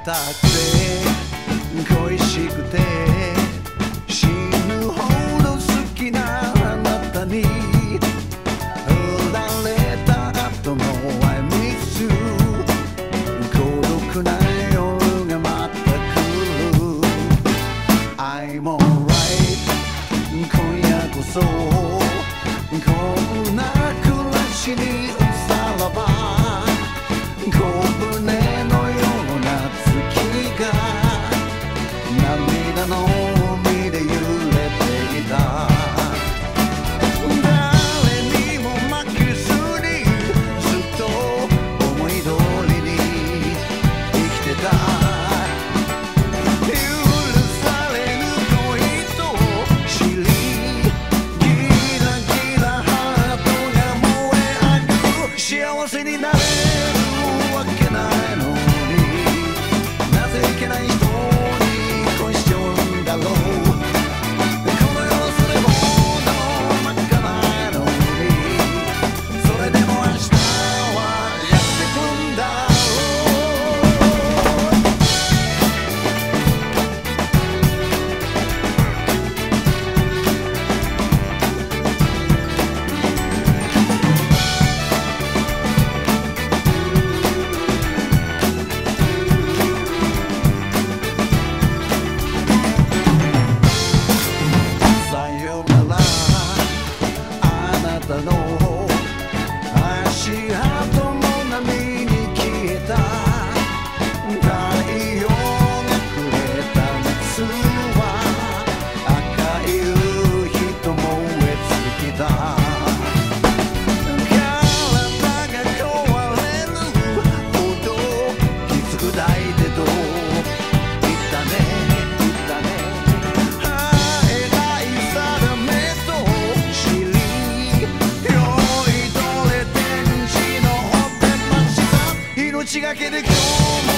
たくて恋しくて死ぬほど好きなあなたに振られた後の I miss you 孤独な夜がまた来る I'm alright 今夜こそこんな暮らしにさらば小舟のような月が涙の海で揺れていた誰にも負けずにずっと思い通りに生きてた許されぬ恋と知りギラギラハートが燃え上がる幸せになれるわけないのになぜいけない人に恋しちゃうんだろうこの世のそれほど泣かないのにそれでも明日はやってくんださよならあなたの足跡も波に消えた太陽がくれた夏は赤い夕日と燃え尽きた体が壊れるほどきつく抱いてと言ったね言ったね偉い定めと知り酔いどれ天使のお手ましさ命がけで今日も